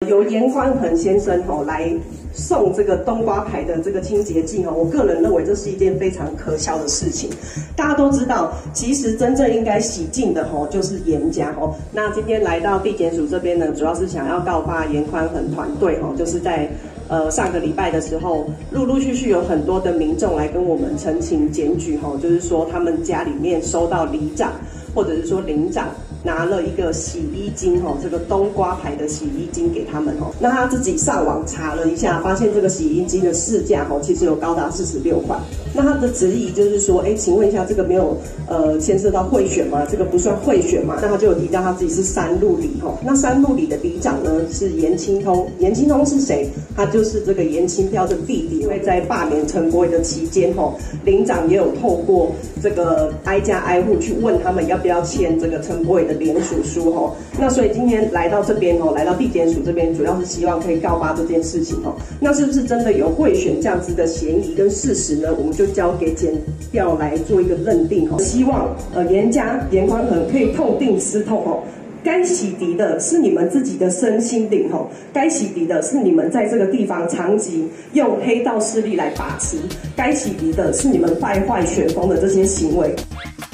由严宽恒先生来送这个冬瓜牌的这个清洁剂我个人认为这是一件非常可笑的事情。大家都知道，其实真正应该洗净的就是严家那今天来到地检署这边呢，主要是想要告发严宽恒团队就是在上个礼拜的时候，陆陆续续有很多的民众来跟我们陈情检举就是说他们家里面收到里长或者是说领长拿了一个洗衣精这个冬瓜牌的洗衣精给他们那他自己上网查了一下，发现这个洗衣精的市价其实有高达46块。那他的质疑就是说，请问一下，这个没有牵涉到贿选吗？这个不算贿选吗？那他就有提到他自己是三路里那三路里的里长呢是严清通，严清通是谁？他就是这个严清标的弟弟。因为在罢免陈柏惟的期间领长也有透过这个挨家挨户去问他们要不要签这个陈柏惟的联署书那所以今天来到这边来到地检署这边，主要是希望可以告发这件事情那是不是真的有贿选这样子的嫌疑跟事实呢？我们就交给检调来做一个认定希望严宽恒可以痛定思痛该洗涤的是你们自己的身心灵该洗涤的是你们在这个地方长期用黑道势力来把持，该洗涤的是你们败坏选风的这些行为。